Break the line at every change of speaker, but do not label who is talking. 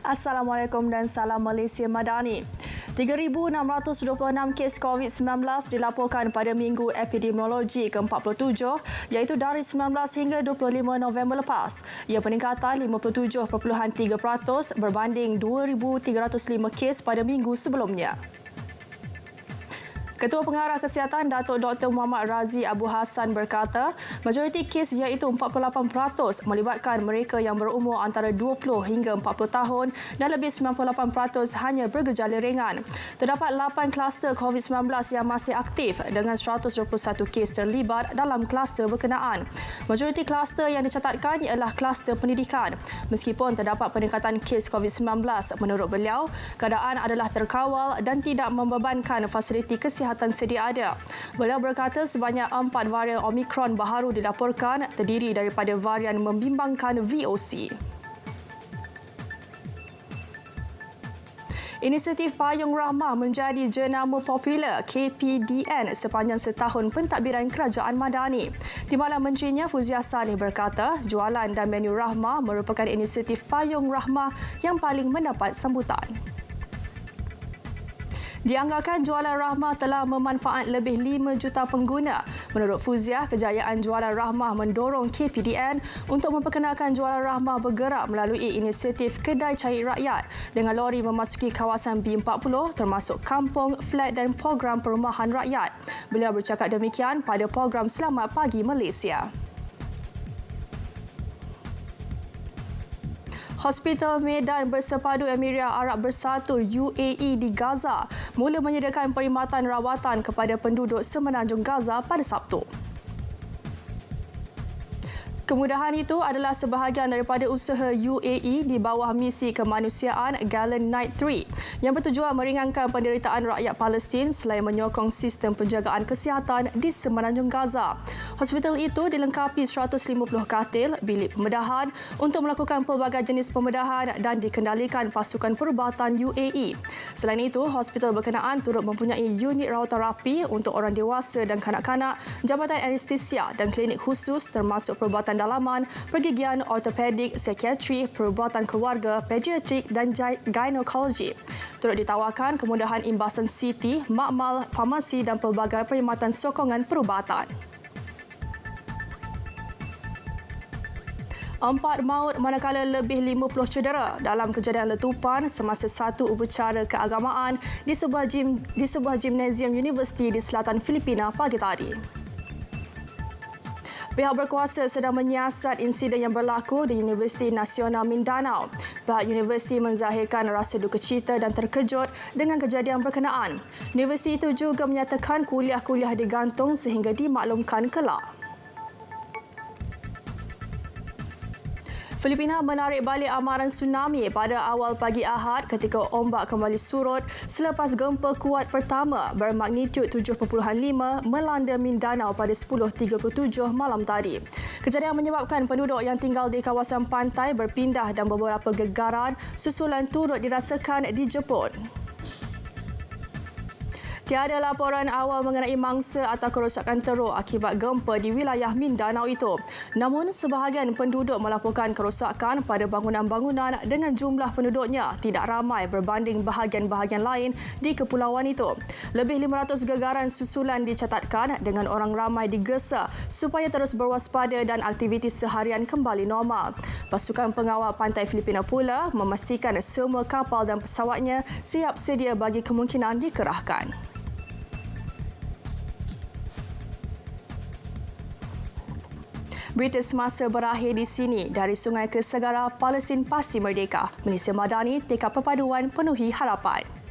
Assalamualaikum dan salam Malaysia Madani. 3,626 kes COVID-19 dilaporkan pada Minggu Epidemiologi ke-47 iaitu dari 19 hingga 25 November lepas. Ia peningkatan 57.3% berbanding 2,305 kes pada minggu sebelumnya. Ketua Pengarah Kesihatan Datuk Dr. Muhammad Razi Abu Hassan berkata, majoriti kes iaitu 48% melibatkan mereka yang berumur antara 20 hingga 40 tahun dan lebih 98% hanya bergejala ringan. Terdapat 8 kluster COVID-19 yang masih aktif dengan 121 kes terlibat dalam kluster berkenaan. Majoriti kluster yang dicatatkan ialah kluster pendidikan. Meskipun terdapat peningkatan kes COVID-19, menurut beliau, keadaan adalah terkawal dan tidak membebankan fasiliti kesihatan sedia ada. Beliau berkata sebanyak 4 varian Omicron baharu dilaporkan terdiri daripada varian membimbangkan VOC. Inisiatif Payung Rahmah menjadi jenama popular KPDN sepanjang setahun pentadbiran Kerajaan Madani. Timbalan Menterinya Fuzia Saleh berkata, jualan dan menu Rahmah merupakan inisiatif Payung Rahmah yang paling mendapat sambutan. Dianggarkan jualan Rahmah telah memanfaat lebih 5 juta pengguna. Menurut Fuzia, kejayaan jualan Rahmah mendorong KPDN untuk memperkenalkan jualan Rahmah bergerak melalui inisiatif Kedai Cahit Rakyat dengan lori memasuki kawasan B40 termasuk kampung, flat dan program perumahan rakyat. Beliau bercakap demikian pada program Selamat Pagi Malaysia. Hospital Medan Bersepadu Emirat Arab Bersatu UAE di Gaza mula menyediakan perkhidmatan rawatan kepada penduduk Semenanjung Gaza pada Sabtu. Kemudahan itu adalah sebahagian daripada usaha UAE di bawah misi kemanusiaan Gallant Knight 3 yang bertujuan meringankan penderitaan rakyat Palestin selain menyokong sistem penjagaan kesihatan di Semenanjung Gaza. Hospital itu dilengkapi 150 katil, bilik pembedahan untuk melakukan pelbagai jenis pembedahan dan dikendalikan pasukan perubatan UAE. Selain itu, hospital berkenaan turut mempunyai unit rawatan rapi untuk orang dewasa dan kanak-kanak, jabatan anestesia dan klinik khusus termasuk perubatan dalaman, pergigian, ortopedik, psikiatri, perubatan keluarga, pediatrik dan gynekologi. Turut ditawarkan kemudahan imbasan CT, makmal, farmasi dan pelbagai perkhidmatan sokongan perubatan. 4 maut manakala lebih 50 cedera dalam kejadian letupan semasa satu upacara keagamaan di sebuah gimnasium universiti di selatan Filipina pagi tadi. Pihak berkuasa sedang menyiasat insiden yang berlaku di Universiti Nasional Mindanao. Pihak universiti menzahirkan rasa duka cita dan terkejut dengan kejadian berkenaan. Universiti itu juga menyatakan kuliah-kuliah digantung sehingga dimaklumkan kelak. Filipina menarik balik amaran tsunami pada awal pagi Ahad ketika ombak kembali surut selepas gempa kuat pertama bermagnitud 7.5 melanda Mindanao pada 10.37 malam tadi. Kejadian menyebabkan penduduk yang tinggal di kawasan pantai berpindah dan beberapa gegaran susulan turut dirasakan di Jepun. Tiada laporan awal mengenai mangsa atau kerosakan teruk akibat gempa di wilayah Mindanao itu. Namun, sebahagian penduduk melaporkan kerosakan pada bangunan-bangunan dengan jumlah penduduknya tidak ramai berbanding bahagian-bahagian lain di kepulauan itu. Lebih 500 gegaran susulan dicatatkan dengan orang ramai digesa supaya terus berwaspada dan aktiviti seharian kembali normal. Pasukan pengawal pantai Filipina pula memastikan semua kapal dan pesawatnya siap sedia bagi kemungkinan dikerahkan. Berita semasa berakhir di sini. Dari sungai ke segara, Palestin pasti merdeka. Malaysia Madani, tekad perpaduan penuhi harapan.